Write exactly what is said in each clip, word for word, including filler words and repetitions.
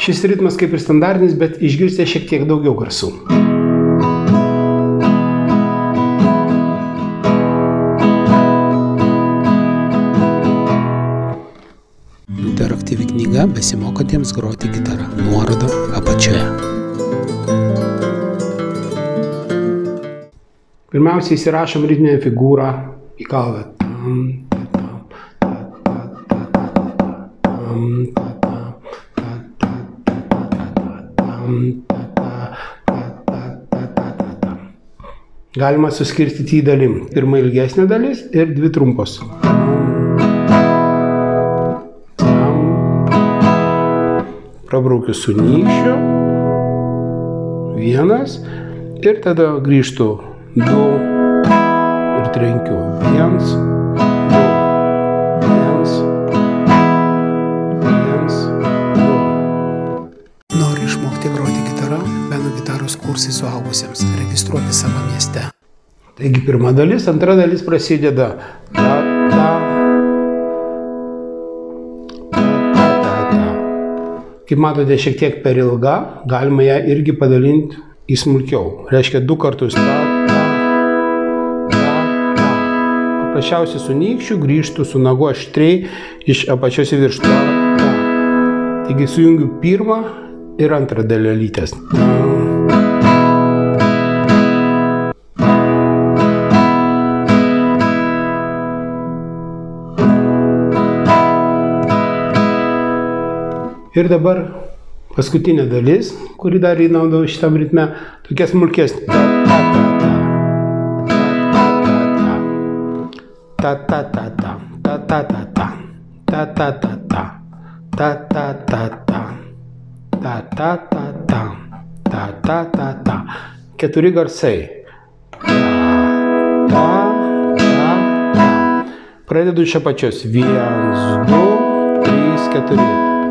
Šis ritmas kaip ir standartinis, bet išgirsite šiek tiek daugiau garsų. Interaktyvi knyga besimokantiems groti gitarą. Nuoroda apačioje. Pirmiausia, įsirašom ritminę figūrą į galvą. Galima suskirstyti į dalim. Pirma ilgesnė dalis ir dvi trumpos. Prabraukiu su nykščiu. Vienas. Ir tada grįžtu du ir trenkiu. Viens, du, viens, viens, du. Nori išmokti groti gitarą? Beno gitaros kursai suaugusiems. Registruoti savo mieste. Taigi pirma dalis, antra dalis prasideda. Ta, ta, ta, ta, ta. Kaip matote, šiek tiek per ilga, galima ją irgi padalinti į smulkiau. Reiškia du kartus ta, ta, ta, ta. Paprasčiausiai su nykščiu grįžtų su nagu aštriai iš apačios į viršų. Ta, ta. Taigi sujungiu pirmą ir antrą dalelytės. Ir dabar paskutinė dalis, kuri dar įnaudau šitam ritme, tokia smulkesnė. Ta ta ta ta, ta ta ta ta, ta ta ta ta, ta ta ta ta, ta ta ta ta, ta ta ta ta. Keturi garsai. Ta, ta, ta. Pradedu iš apačios. Vienas, du, trys, keturi.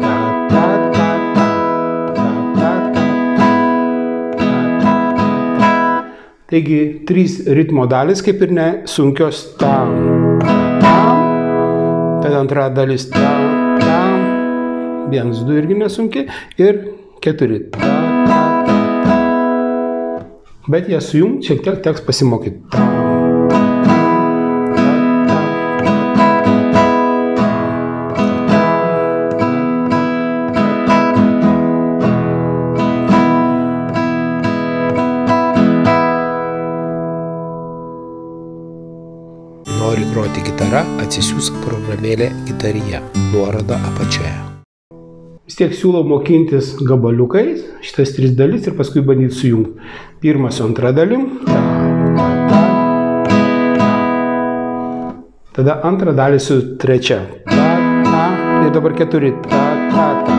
Taigi, trys ritmo dalis, kaip ir ne, sunkios tam, tam, tada antra dalis tam, tam, vienas, du irgi nesunki ir keturi, ta, ta, ta, ta. Bet ją sujungt šiek tiek teks pasimokyti. Tam, Nori groti gitarą, atsisiųsk programėlę Gitarija. Nuoroda apačioje. Vis tiek siūlau mokintis gabaliukais, šitas tris dalis ir paskui bandyti sujungti. Pirmą su antra dalim. Ta, ta, ta, ta. Tada antrą dalį su trečia. Ta, ta. Ir dabar keturi. Ta, ta, ta.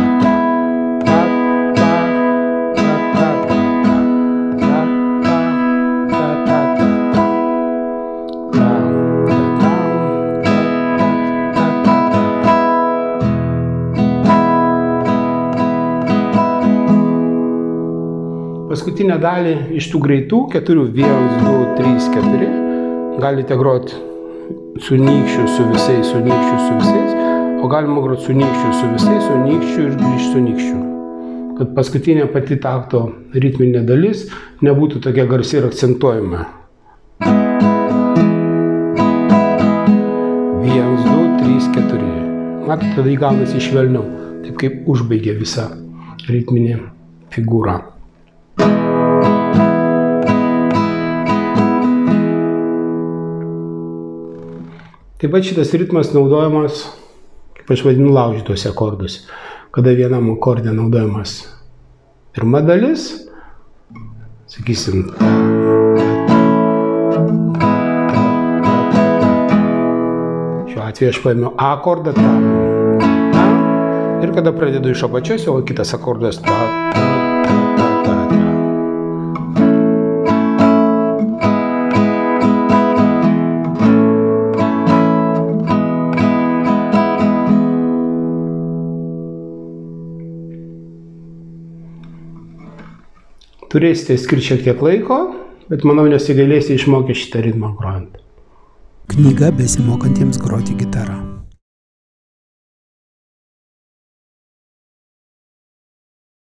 Paskutinę dalį iš tų greitų, keturių, vienas, du, trys, keturi, galite groti su nykščiu, su visais, su nykščiu, su visais, o galima groti su nykščiu, su visais, su nykščiu ir grįžti su nykščiu. Kad paskutinė pati takto ritminė dalis nebūtų tokia garsi ir akcentuojama. Vienas, du, trys, keturi. Matot, tada įgaunasi švelniau, taip kaip užbaigia visą ritminę figūrą. Taip pat šitas ritmas naudojamas, kaip aš vadinu, laužytuose akorduose, kada vienam akorde naudojamas pirma dalis, sakysim, šiuo atveju aš paėmiau A akordą, ta, ta, ir kada pradedu iš apačios, o kitas akordas ta, ta, ta, ta, ta, ta. Turėsite skirti šiek tiek laiko, bet manau nesigailėsite išmokę šitą ritmą grojant. Knyga besimokantiems groti gitarą.